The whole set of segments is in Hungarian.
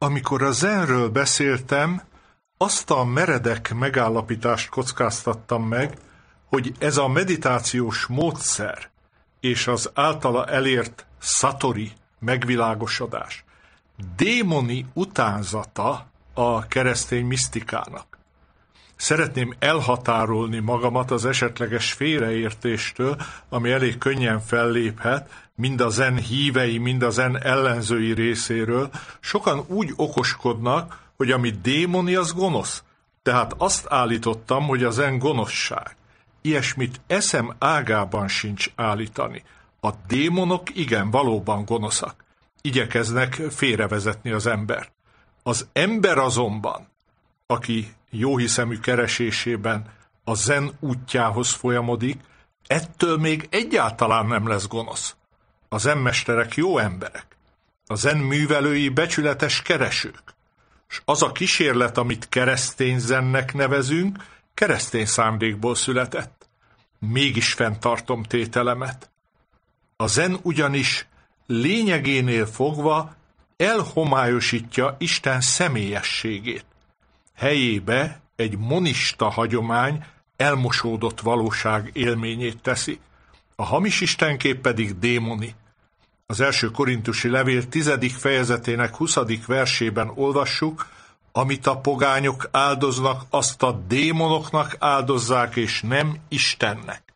Amikor a zenről beszéltem, azt a meredek megállapítást kockáztattam meg, hogy ez a meditációs módszer és az általa elért satori megvilágosodás démoni utánzata a keresztény misztikának. Szeretném elhatárolni magamat az esetleges félreértéstől, ami elég könnyen felléphet, mind a zen hívei, mind a zen ellenzői részéről. Sokan úgy okoskodnak, hogy ami démoni, az gonosz. Tehát azt állítottam, hogy a zen gonoszság. Ilyesmit eszem ágában sincs állítani. A démonok igen, valóban gonoszak. Igyekeznek félrevezetni az embert. Az ember azonban, aki jóhiszemű keresésében a zen útjához folyamodik, ettől még egyáltalán nem lesz gonosz. A zenmesterek jó emberek, a zen művelői becsületes keresők, és az a kísérlet, amit keresztény zennek nevezünk, keresztény szándékból született. Mégis fenntartom tételemet. A zen ugyanis lényegénél fogva elhomályosítja Isten személyességét. Helyébe egy monista hagyomány elmosódott valóság élményét teszi. A hamis istenkép pedig démoni. Az első korintusi levél 10. fejezetének 20. versében olvassuk, amit a pogányok áldoznak, azt a démonoknak áldozzák, és nem Istennek.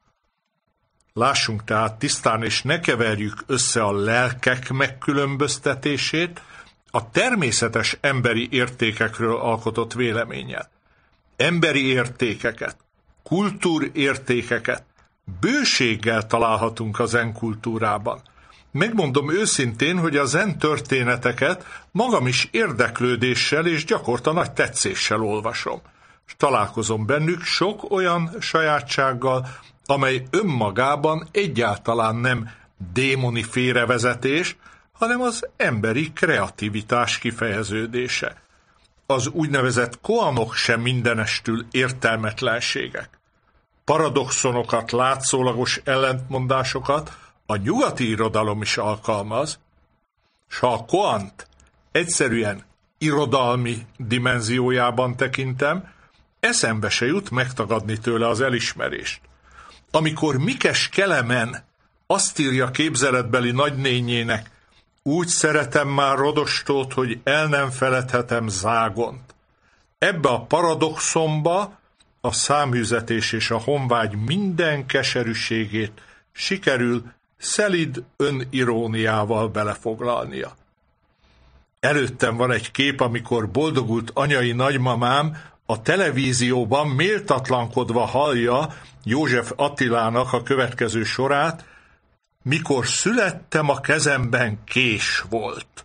Lássunk tehát tisztán, és ne keverjük össze a lelkek megkülönböztetését a természetes emberi értékekről alkotott véleménnyel. Emberi értékeket, kultúrértékeket bőséggel találhatunk a zen kultúrában. Megmondom őszintén, hogy a zen történeteket magam is érdeklődéssel és gyakorta nagy tetszéssel olvasom. És találkozom bennük sok olyan sajátsággal, amely önmagában egyáltalán nem démoni félrevezetés, hanem az emberi kreativitás kifejeződése. Az úgynevezett koanok sem mindenestül értelmetlenségek. Paradoxonokat, látszólagos ellentmondásokat a nyugati irodalom is alkalmaz, s ha a koant egyszerűen irodalmi dimenziójában tekintem, eszembe se jut megtagadni tőle az elismerést. Amikor Mikes Kelemen azt írja képzeletbeli nagynényének, úgy szeretem már Rodostót, hogy el nem feledhetem Zágont. Ebbe a paradoxomba a száműzetés és a honvágy minden keserűségét sikerül szelíd öniróniával belefoglalnia. Előttem van egy kép, amikor boldogult anyai nagymamám a televízióban méltatlankodva hallja József Attilának a következő sorát: mikor születtem, a kezemben kés volt.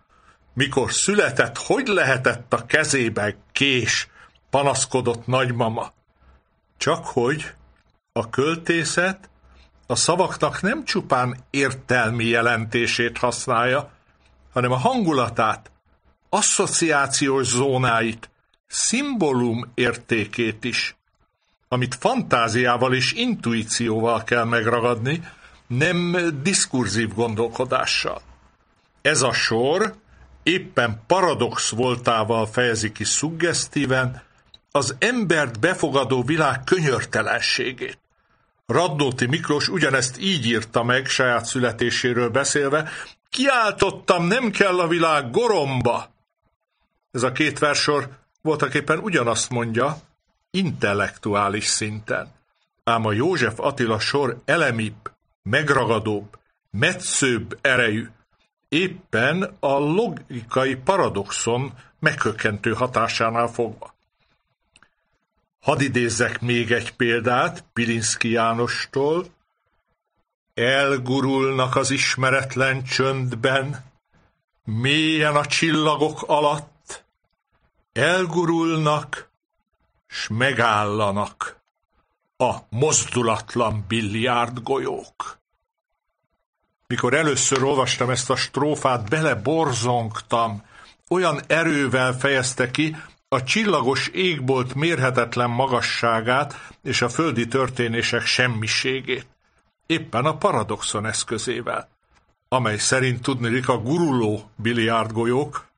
Mikor született, hogy lehetett a kezében kés? Panaszkodott nagymama. Csakhogy a költészet a szavaknak nem csupán értelmi jelentését használja, hanem a hangulatát, asszociációs zónáit, szimbólum értékét is, amit fantáziával és intuícióval kell megragadni, nem diskurzív gondolkodással. Ez a sor éppen paradox voltával fejezi ki szuggesztíven az embert befogadó világ könyörtelenségét. Radnóti Miklós ugyanezt így írta meg saját születéséről beszélve: kiáltottam, nem kell a világ goromba. Ez a két verssor voltaképpen ugyanazt mondja, intellektuális szinten. Ám a József Attila sor elemibb, megragadóbb, metszőbb erejű, éppen a logikai paradoxon meghökkentő hatásánál fogva. Hadd idézzek még egy példát Pilinszky Jánostól. Elgurulnak az ismeretlen csöndben, mélyen a csillagok alatt, elgurulnak, s megállanak a mozdulatlan billiárdgolyók. Mikor először olvastam ezt a strófát, beleborzongtam, olyan erővel fejezte ki a csillagos égbolt mérhetetlen magasságát és a földi történések semmiségét, éppen a paradoxon eszközével, amely szerint tudniillik a guruló biliárdgolyók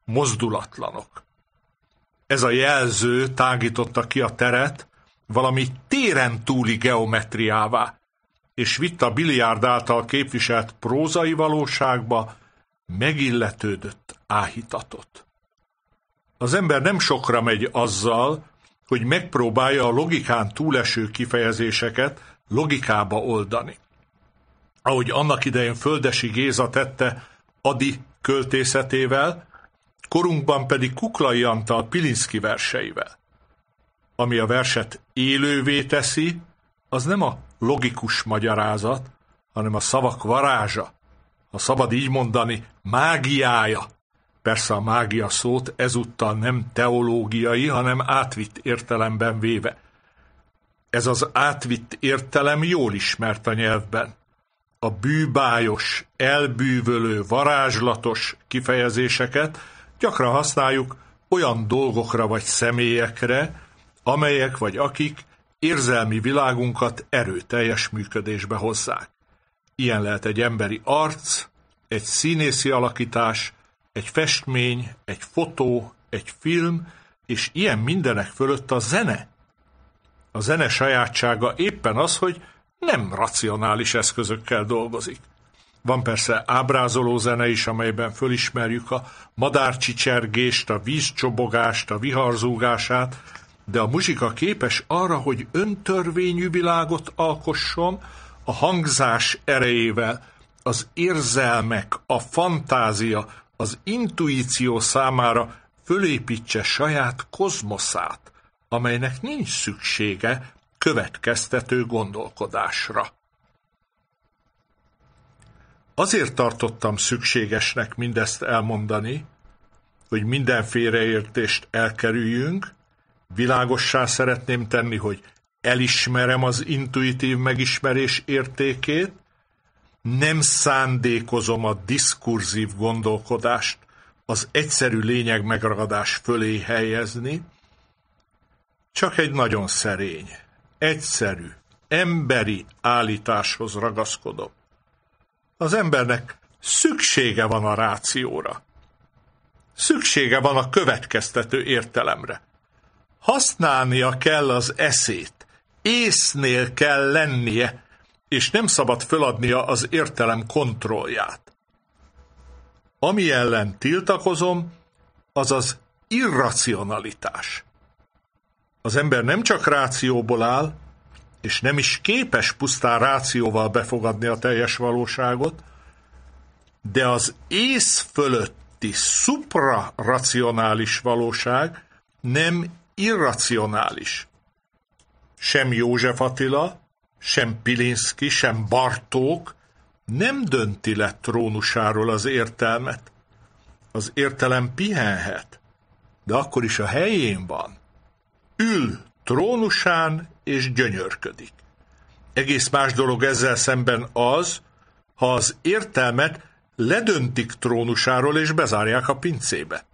mozdulatlanok. Ez a jelző tágította ki a teret valami téren túli geometriává, és vitt a biliárd által képviselt prózai valóságba megilletődött áhítatot. Az ember nem sokra megy azzal, hogy megpróbálja a logikán túleső kifejezéseket logikába oldani. Ahogy annak idején Földessy Géza tette Ady költészetével, korunkban pedig Kuklai Antal Pilinszky verseivel. Ami a verset élővé teszi, az nem a logikus magyarázat, hanem a szavak varázsa, ha szabad így mondani, mágiája. Persze a mágia szót ezúttal nem teológiai, hanem átvitt értelemben véve. Ez az átvitt értelem jól ismert a nyelvben. A bűbájos, elbűvölő, varázslatos kifejezéseket gyakran használjuk olyan dolgokra vagy személyekre, amelyek vagy akik érzelmi világunkat erőteljes működésbe hozzák. Ilyen lehet egy emberi arc, egy színészi alakítás, egy festmény, egy fotó, egy film, és ilyen mindenek fölött a zene. A zene sajátsága éppen az, hogy nem racionális eszközökkel dolgozik. Van persze ábrázoló zene is, amelyben fölismerjük a madárcsicsergést, a vízcsobogást, a viharzúgását, de a muzsika képes arra, hogy öntörvényű világot alkosson, a hangzás erejével, az érzelmek, a fantázia, az intuíció számára fölépítse saját kozmoszát, amelynek nincs szüksége következtető gondolkodásra. Azért tartottam szükségesnek mindezt elmondani, hogy minden félreértést elkerüljünk, világossá szeretném tenni, hogy elismerem az intuitív megismerés értékét, nem szándékozom a diskurzív gondolkodást az egyszerű lényeg megragadás fölé helyezni, csak egy nagyon szerény, egyszerű, emberi állításhoz ragaszkodom. Az embernek szüksége van a rációra. Szüksége van a következtető értelemre. Használnia kell az eszét, észnél kell lennie, és nem szabad föladnia az értelem kontrollját. Ami ellen tiltakozom, az az irracionalitás. Az ember nem csak rációból áll, és nem is képes pusztán rációval befogadni a teljes valóságot, de az ész fölötti szupraracionális valóság nem irracionális. Sem József Attila, sem Pilinszky, sem Bartók nem dönti le trónusáról az értelmet. Az értelem pihenhet, de akkor is a helyén van. Ül trónusán és gyönyörködik. Egész más dolog ezzel szemben az, ha az értelmet ledöntik trónusáról és bezárják a pincébe.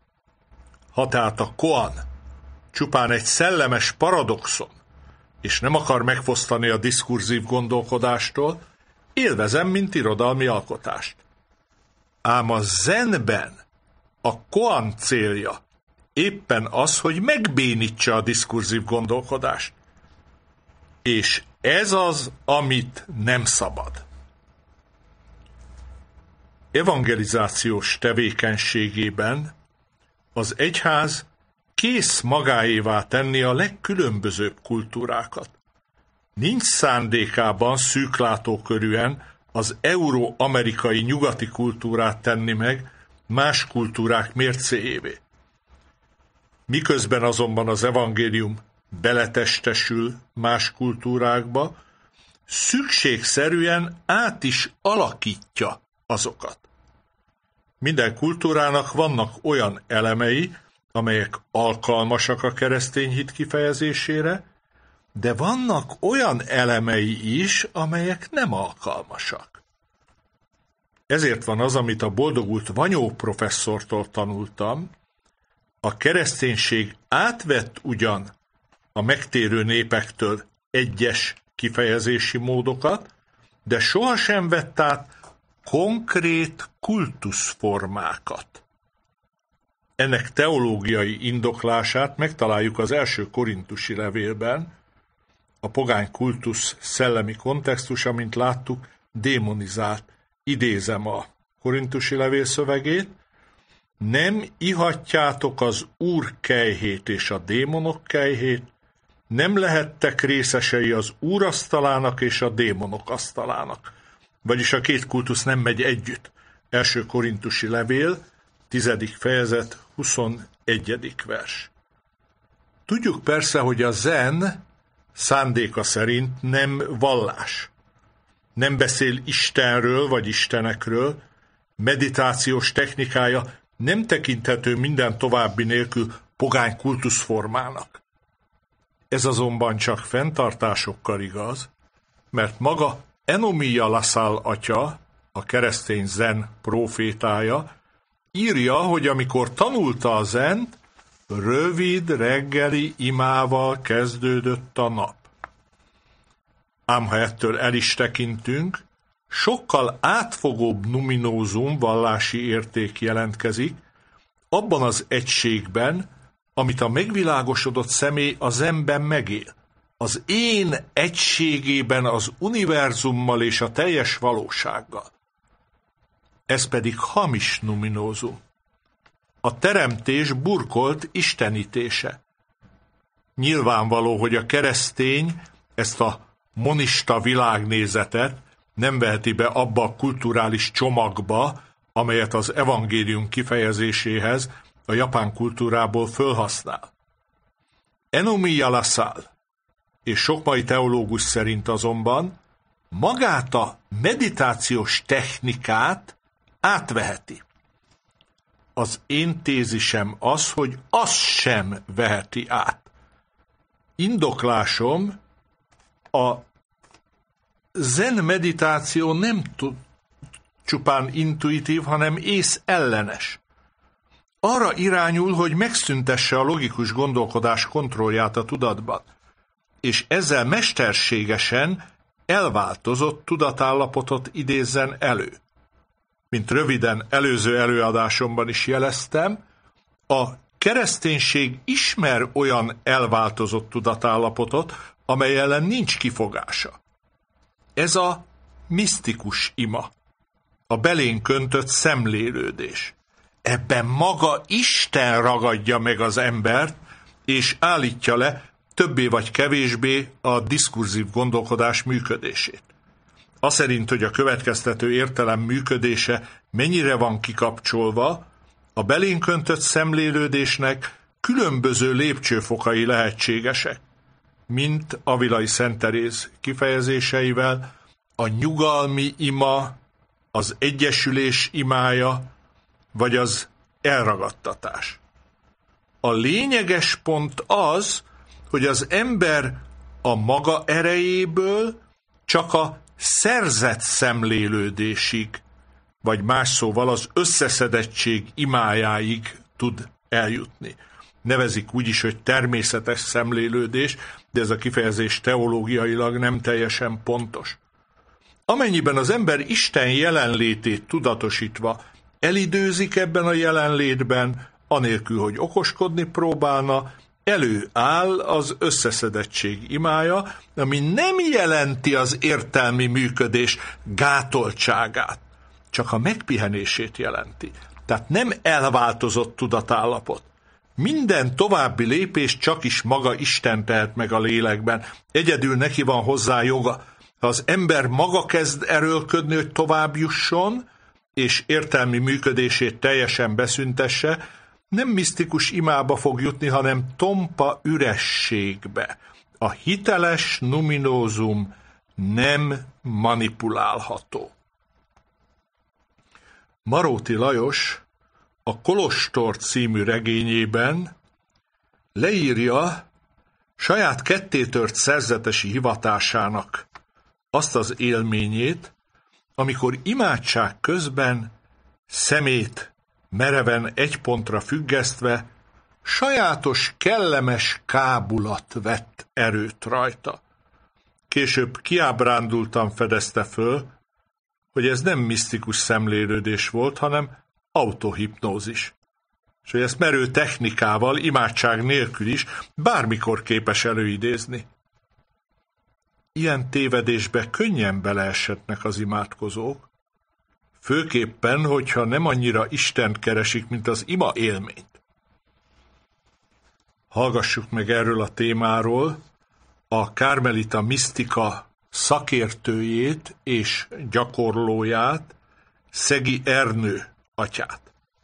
Ha tehát a koan csupán egy szellemes paradoxon, és nem akar megfosztani a diskurzív gondolkodástól, élvezem, mint irodalmi alkotást. Ám a zenben a koan célja éppen az, hogy megbénítsa a diskurzív gondolkodást. És ez az, amit nem szabad. Evangelizációs tevékenységében az egyház kész magáévá tenni a legkülönbözőbb kultúrákat. Nincs szándékában szűklátókörűen az euró-amerikai nyugati kultúrát tenni meg más kultúrák mércéjévé. Miközben azonban az evangélium beletestesül más kultúrákba, szükségszerűen át is alakítja azokat. Minden kultúrának vannak olyan elemei, amelyek alkalmasak a keresztény hit kifejezésére, de vannak olyan elemei is, amelyek nem alkalmasak. Ezért van az, amit a boldogult Vanyó professzortól tanultam, a kereszténység átvett ugyan a megtérő népektől egyes kifejezési módokat, de sohasem vett át konkrét kultuszformákat. Ennek teológiai indoklását megtaláljuk az első korintusi levélben, a pogány kultusz szellemi kontextusa, mint láttuk, démonizált. Idézem a korintusi levél szövegét: nem ihatjátok az Úr kejhét és a démonok kejhét, nem lehettek részesei az Úr asztalának és a démonok asztalának. Vagyis a két kultusz nem megy együtt. Első korintusi levél, 10. fejezet, 21. vers. Tudjuk persze, hogy a zen szándéka szerint nem vallás. Nem beszél Istenről vagy istenekről, meditációs technikája nem tekinthető minden további nélkül pogány kultuszformának. Ez azonban csak fenntartásokkal igaz, mert maga Enomia Lassalle atya, a keresztény zen prófétája, írja, hogy amikor tanulta a zent, rövid reggeli imával kezdődött a nap. Ám ha ettől el is tekintünk, sokkal átfogóbb numinózum, vallási érték jelentkezik, abban az egységben, amit a megvilágosodott személy a zenben megél. Az én egységében az univerzummal és a teljes valósággal. Ez pedig hamis numinózum. A teremtés burkolt istenítése. Nyilvánvaló, hogy a keresztény ezt a monista világnézetet nem veheti be abba a kulturális csomagba, amelyet az evangélium kifejezéséhez a japán kultúrából fölhasznál. Enomia Lassalle és sok mai teológus szerint azonban magát a meditációs technikát átveheti. Az én tézisem az, hogy azt sem veheti át. Indoklásom: a zen meditáció nem csupán intuitív, hanem ész ellenes. Arra irányul, hogy megszüntesse a logikus gondolkodás kontrollját a tudatban, és ezzel mesterségesen elváltozott tudatállapotot idézzen elő. Mint röviden előző előadásomban is jeleztem, a kereszténység ismer olyan elváltozott tudatállapotot, amely ellen nincs kifogása. Ez a misztikus ima, a belénk öntött szemlélődés. Ebben maga Isten ragadja meg az embert, és állítja le többé vagy kevésbé a diskurzív gondolkodás működését. Aszerint, hogy a következtető értelem működése mennyire van kikapcsolva, a belénk öntött szemlélődésnek különböző lépcsőfokai lehetségesek, mint Avilai Szent Teréz kifejezéseivel, a nyugalmi ima, az egyesülés imája, vagy az elragadtatás. A lényeges pont az, hogy az ember a maga erejéből csak a szerzett szemlélődésig, vagy más szóval az összeszedettség imájáig tud eljutni. Nevezik úgy is, hogy természetes szemlélődés, de ez a kifejezés teológiailag nem teljesen pontos. Amennyiben az ember Isten jelenlétét tudatosítva elidőzik ebben a jelenlétben, anélkül, hogy okoskodni próbálna, előáll az összeszedettség imája, ami nem jelenti az értelmi működés gátoltságát, csak a megpihenését jelenti. Tehát nem elváltozott tudatállapot. Minden további lépés csak is maga Isten tehet meg a lélekben. Egyedül neki van hozzá joga. Ha az ember maga kezd erőlködni, hogy tovább jusson, és értelmi működését teljesen beszüntesse, nem misztikus imába fog jutni, hanem tompa ürességbe. A hiteles numinózum nem manipulálható. Maróti Lajos a Kolostor című regényében leírja saját kettétört szerzetesi hivatásának azt az élményét, amikor imádság közben szemét mereven egy pontra függesztve sajátos, kellemes kábulat vett erőt rajta. Később kiábrándultan fedezte föl, hogy ez nem misztikus szemlélődés volt, hanem autohipnózis. és hogy ezt merő technikával, imádság nélkül is bármikor képes előidézni. Ilyen tévedésbe könnyen beleeshetnek az imádkozók, főképpen, hogyha nem annyira Istent keresik, mint az ima élményt. Hallgassuk meg erről a témáról a kármelita misztika szakértőjét és gyakorlóját, Szegi Ernő atyát.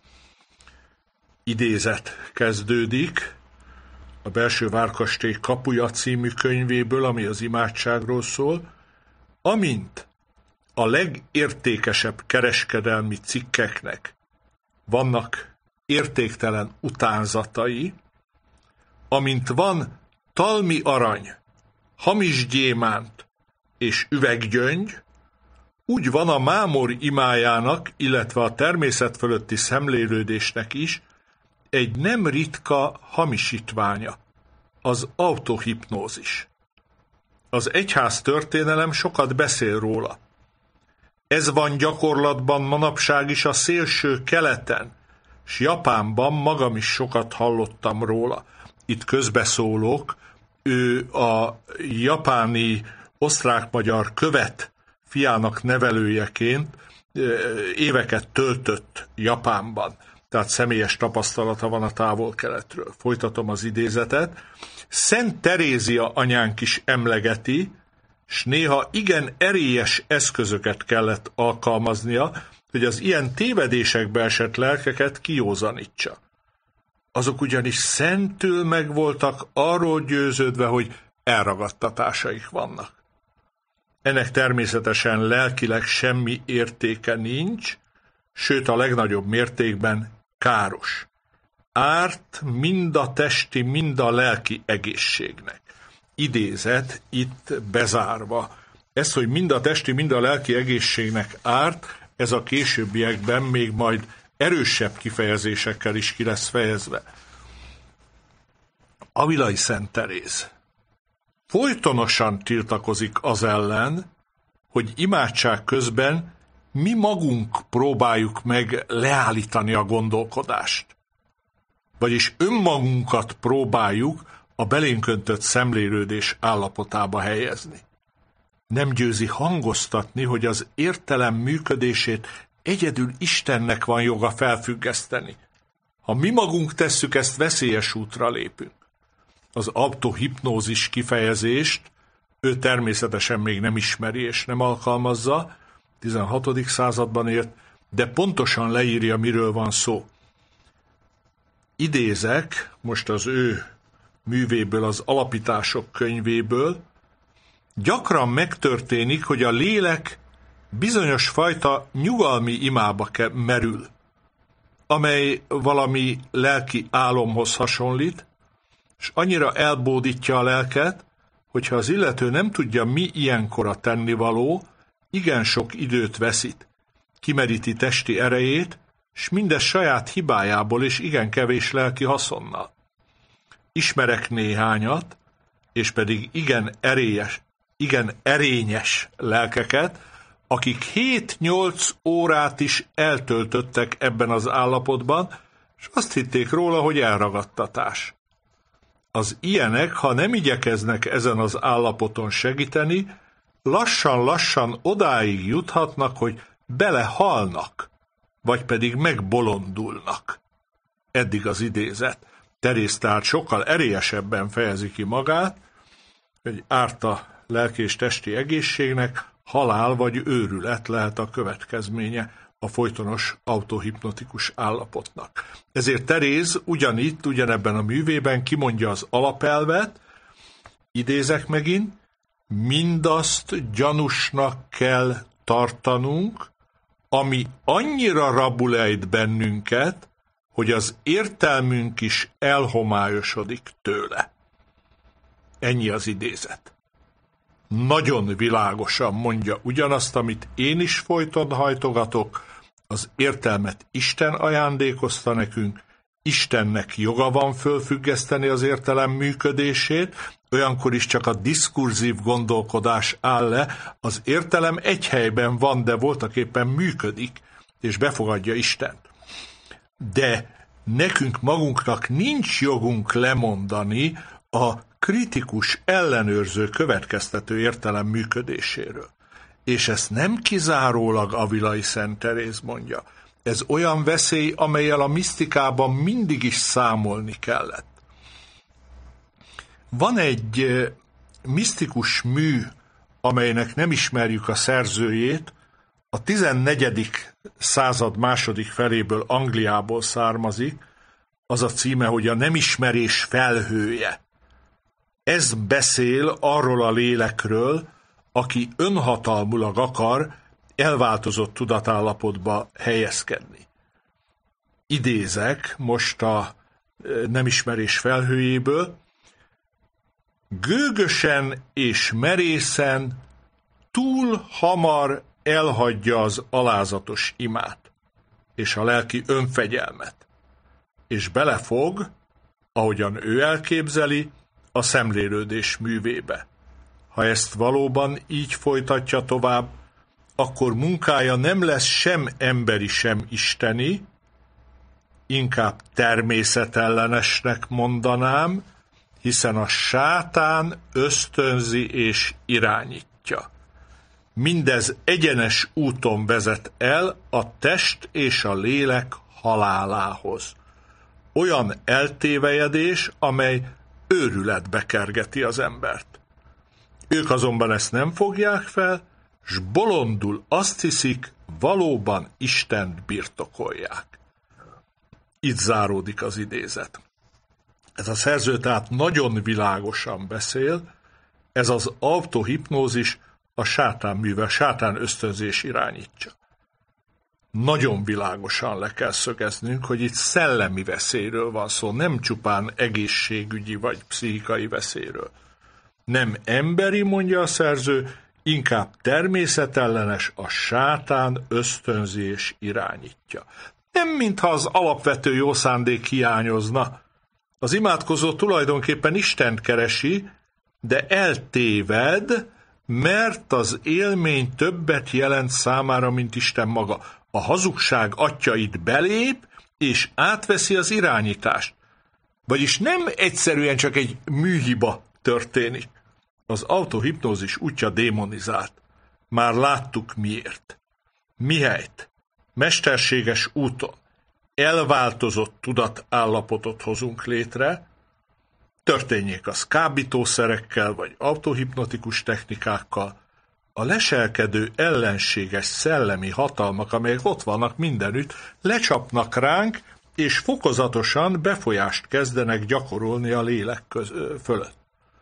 Idézet kezdődik a Belső Várkastély kapuja című könyvéből, ami az imádságról szól, amint a legértékesebb kereskedelmi cikkeknek vannak értéktelen utánzatai, amint van talmi arany, hamis gyémánt és üveggyöngy, úgy van a mámor imájának, illetve a természet fölötti szemlélődésnek is egy nem ritka hamisítványa, az autohipnózis. Az egyház történelem sokat beszél róla. Ez van gyakorlatban manapság is a szélső keleten, s Japánban magam is sokat hallottam róla. Itt közbeszólok, ő a japáni osztrák-magyar követ fiának nevelőjeként éveket töltött Japánban, tehát személyes tapasztalata van a távol-keletről. Folytatom az idézetet. Szent Terézia anyánk is emlegeti, s néha igen erélyes eszközöket kellett alkalmaznia, hogy az ilyen tévedésekbe esett lelkeket kijózanítsa. Azok ugyanis szentül meg voltak arról győződve, hogy elragadtatásaik vannak. Ennek természetesen lelkileg semmi értéke nincs, sőt a legnagyobb mértékben káros. Árt mind a testi, mind a lelki egészségnek. Idézet itt bezárva. Ez, hogy mind a testi, mind a lelki egészségnek árt, ez a későbbiekben még majd erősebb kifejezésekkel is ki lesz fejezve. Avilai Szent Teréz folytonosan tiltakozik az ellen, hogy imádság közben mi magunk próbáljuk meg leállítani a gondolkodást. Vagyis önmagunkat próbáljuk a belénk öntött szemlélődés állapotába helyezni. Nem győzi hangoztatni, hogy az értelem működését egyedül Istennek van joga felfüggeszteni. Ha mi magunk tesszük ezt, veszélyes útra lépünk. Az autohipnózis kifejezést ő természetesen még nem ismeri és nem alkalmazza, 16. században élt, de pontosan leírja, miről van szó. Idézek most az ő művéből, az Alapítások könyvéből. Gyakran megtörténik, hogy a lélek bizonyos fajta nyugalmi imába merül, amely valami lelki álomhoz hasonlít, és annyira elbódítja a lelket, hogyha az illető nem tudja, mi ilyenkor a tennivaló, igen sok időt veszít, kimeríti testi erejét, s mindez saját hibájából és igen kevés lelki haszonnal. Ismerek néhányat, és pedig igen erényes lelkeket, akik 7-8 órát is eltöltöttek ebben az állapotban, és azt hitték róla, hogy elragadtatás. Az ilyenek, ha nem igyekeznek ezen az állapoton segíteni, lassan-lassan odáig juthatnak, hogy belehalnak, vagy pedig megbolondulnak. Eddig az idézet. Teréz tehát sokkal erélyesebben fejezi ki magát, hogy árt a lelki és testi egészségnek, halál vagy őrület lehet a következménye a folytonos autohipnotikus állapotnak. Ezért Teréz ugyanebben a művében kimondja az alapelvet, idézek megint, mindazt gyanúsnak kell tartanunk, ami annyira rabul ejt bennünket, hogy az értelmünk is elhomályosodik tőle. Ennyi az idézet. Nagyon világosan mondja ugyanazt, amit én is folyton hajtogatok, az értelmet Isten ajándékozta nekünk, Istennek joga van fölfüggeszteni az értelem működését, olyankor is csak a diskurzív gondolkodás áll le, az értelem egy helyben van, de voltaképpen működik, és befogadja Istent. De nekünk magunknak nincs jogunk lemondani a kritikus, ellenőrző, következtető értelem működéséről. És ezt nem kizárólag Avilai Szent Teréz mondja. Ez olyan veszély, amellyel a misztikában mindig is számolni kellett. Van egy misztikus mű, amelynek nem ismerjük a szerzőjét, a 14. század második feléből Angliából származik, az a címe, hogy a nemismerés felhője. Ez beszél arról a lélekről, aki önhatalmulag akar elváltozott tudatállapotba helyezkedni. Idézek most a nemismerés felhőjéből: gőgösen és merészen túl hamar elhagyja az alázatos imát és a lelki önfegyelmet, és belefog, ahogyan ő elképzeli, a szemlélődés művébe. Ha ezt valóban így folytatja tovább, akkor munkája nem lesz sem emberi, sem isteni, inkább természetellenesnek mondanám, hiszen a sátán ösztönzi és irányítja. Mindez egyenes úton vezet el a test és a lélek halálához. Olyan eltévejedés, amely őrületbe kergeti az embert. Ők azonban ezt nem fogják fel, s bolondul azt hiszik, valóban Istent birtokolják. Itt záródik az idézet. Ez a szerző tehát nagyon világosan beszél, ez az autohipnózis a sátán műve, sátán ösztönzés irányítja. Nagyon világosan le kell szögeznünk, hogy itt szellemi veszélyről van szó, nem csupán egészségügyi vagy pszichikai veszélyről. Nem emberi, mondja a szerző, inkább természetellenes, a sátán ösztönzi és irányítja. Nem mintha az alapvető jó szándék hiányozna. Az imádkozó tulajdonképpen Istent keresi, de eltéved, mert az élmény többet jelent számára, mint Isten maga. A hazugság atya itt belép, és átveszi az irányítást. Vagyis nem egyszerűen csak egy műhiba történik. Az autohipnózis útja démonizált. Már láttuk miért. Mihelyt mesterséges úton elváltozott tudatállapotot hozunk létre, történjék az kábítószerekkel vagy autohipnotikus technikákkal, a leselkedő ellenséges szellemi hatalmak, amelyek ott vannak mindenütt, lecsapnak ránk, és fokozatosan befolyást kezdenek gyakorolni a lélek fölött.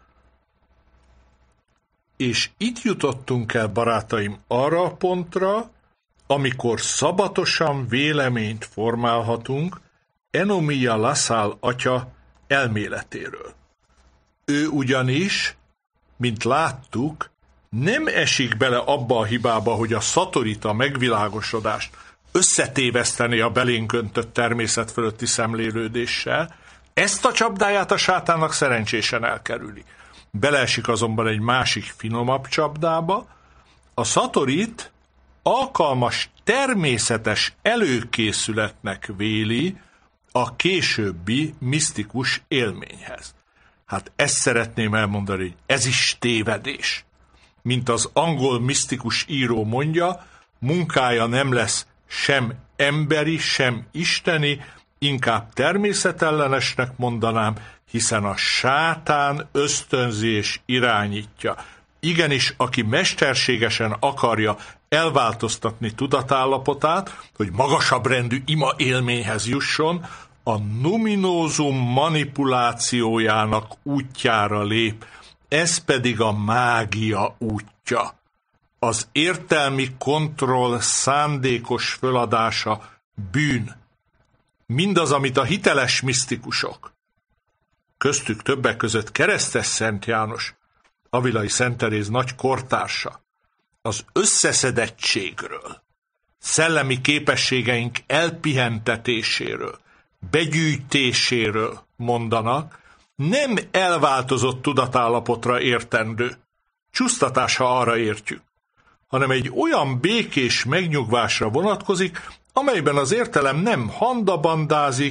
És itt jutottunk el, barátaim, arra a pontra, amikor szabatosan véleményt formálhatunk Enomia LaSalle atya elméletéről. Ő ugyanis, mint láttuk, nem esik bele abba a hibába, hogy a szatorita megvilágosodást összetéveszteni a belénk öntött természet fölötti szemlélődéssel, ezt a csapdáját a sátánnak szerencsésen elkerüli. Beleesik azonban egy másik finomabb csapdába, a szatorit alkalmas természetes előkészületnek véli a későbbi misztikus élményhez. Hát ezt szeretném elmondani, hogy ez is tévedés. Mint az angol misztikus író mondja, munkája nem lesz sem emberi, sem isteni, inkább természetellenesnek mondanám, hiszen a sátán ösztönzi és irányítja. Igenis, aki mesterségesen akarja elváltoztatni tudatállapotát, hogy magasabb rendű ima élményhez jusson, a numinózum manipulációjának útjára lép, ez pedig a mágia útja. Az értelmi kontroll szándékos föladása bűn. Mindaz, amit a hiteles misztikusok, köztük többek között Keresztes Szent János, Avilai Szent Teréz nagy kortársa, az összeszedettségről, szellemi képességeink elpihentetéséről, begyűjtéséről mondanak, nem elváltozott tudatállapotra értendő, csúsztatás, ha arra értjük, hanem egy olyan békés megnyugvásra vonatkozik, amelyben az értelem nem handabandázik,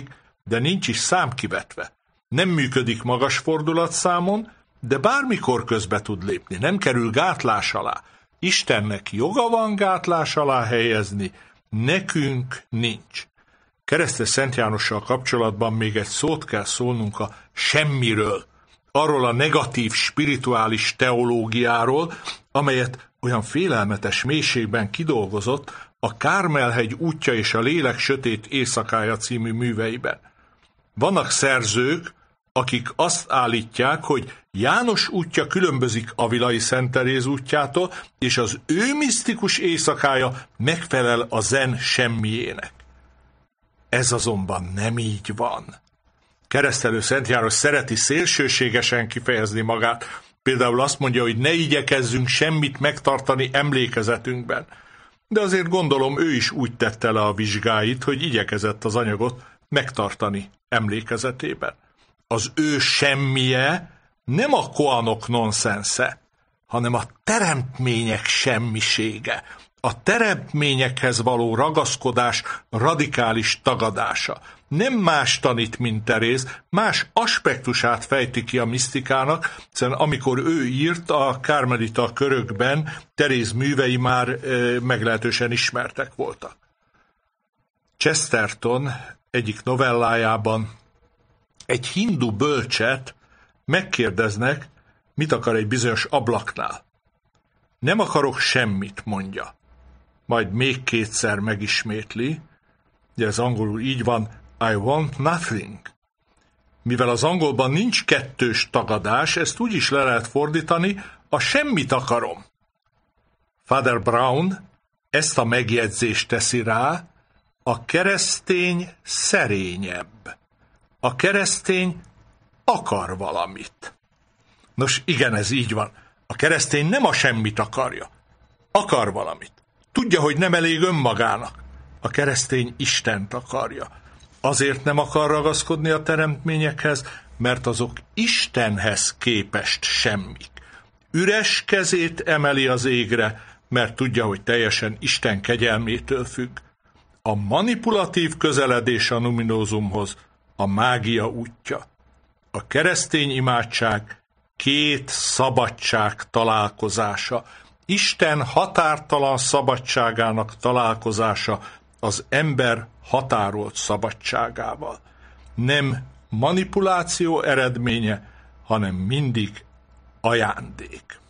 de nincs is szám kivetve. Nem működik magas fordulatszámon, de bármikor közbe tud lépni, nem kerül gátlás alá. Istennek joga van gátlás alá helyezni, nekünk nincs. Keresztes Szent Jánossal kapcsolatban még egy szót kell szólnunk a semmiről, arról a negatív spirituális teológiáról, amelyet olyan félelmetes mélységben kidolgozott a Kármelhegy útja és a lélek sötét éjszakája című műveiben. Vannak szerzők, akik azt állítják, hogy János útja különbözik Avilai Szent Teréz útjától, és az ő misztikus éjszakája megfelel a zen semmiének. Ez azonban nem így van. Keresztelő Szent János szereti szélsőségesen kifejezni magát. Például azt mondja, hogy ne igyekezzünk semmit megtartani emlékezetünkben. De azért gondolom, ő is úgy tette le a vizsgáit, hogy igyekezett az anyagot megtartani emlékezetében. Az ő semmije nem a koanok nonszensze, hanem a teremtmények semmisége, a teremtményekhez való ragaszkodás radikális tagadása. Nem más tanít, mint Teréz, más aspektusát fejti ki a misztikának, hiszen amikor ő írt, a kármelita körökben Teréz művei már meglehetősen ismertek voltak. Chesterton egyik novellájában egy hindu bölcset megkérdeznek, mit akar egy bizonyos ablaknál. Nem akarok semmit, mondja. Majd még kétszer megismétli, ugye ez angolul így van, I want nothing. Mivel az angolban nincs kettős tagadás, ezt úgy is le lehet fordítani, a semmit akarom. Father Brown ezt a megjegyzést teszi rá, a keresztény szerényebb. A keresztény akar valamit. Nos, igen, ez így van. A keresztény nem a semmit akarja. Akar valamit. Tudja, hogy nem elég önmagának. A keresztény Istent akarja. Azért nem akar ragaszkodni a teremtményekhez, mert azok Istenhez képest semmik. Üres kezét emeli az égre, mert tudja, hogy teljesen Isten kegyelmétől függ. A manipulatív közeledés a numinózumhoz a mágia útja. A keresztény imádság két szabadság találkozása. Isten határtalan szabadságának találkozása az ember határolt szabadságával. Nem manipuláció eredménye, hanem mindig ajándék.